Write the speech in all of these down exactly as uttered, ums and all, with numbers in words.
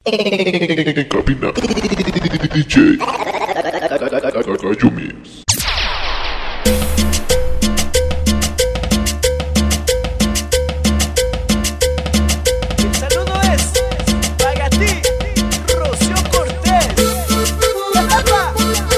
Cabina D J Gallo Mix. El saludo es para ti, Rocío Cortés. ¡La tapa!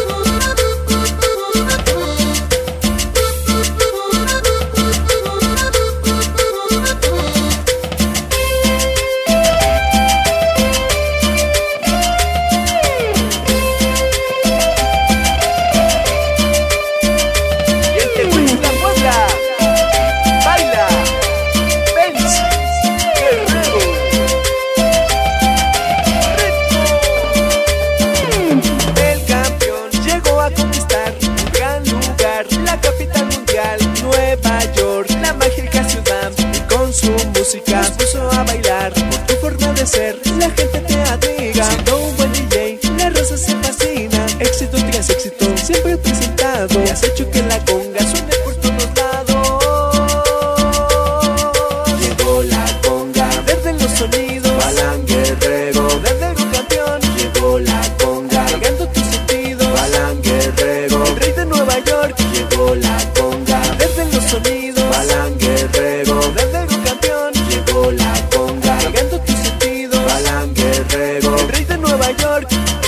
Música puso a bailar por tu forma de ser, la gente te admira. Siendo un buen D J, la raza se fascina. Éxito tras éxito, siempre presentado. Y has hecho que la conga suene por todos lados. Llegó la conga, desde los sonidos, Balán Guerrero, desde un campeón. Llegó la conga, cargando tus sentidos, Balán Guerrero, el rey de Nueva York. Llegó la conga, desde los sonidos, Balán Guerrero, desde la conga, cargando tus sentidos, Balán Guerrero, el rey de Nueva York.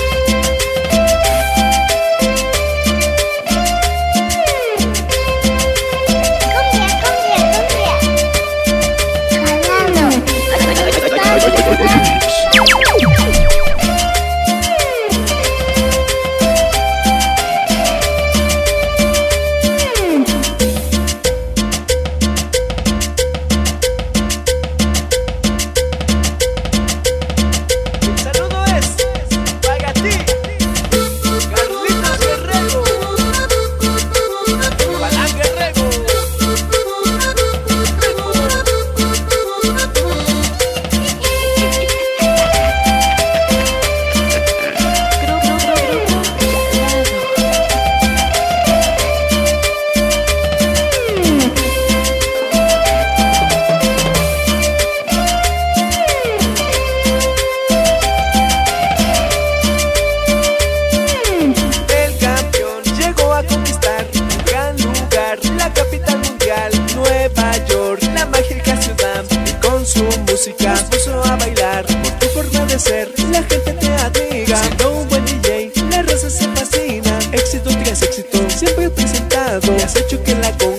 Música puso a bailar por tu forma de ser, la gente te admira. Siendo un buen D J, la raza se fascina. Éxito tras éxito, siempre presentado. Y has hecho que la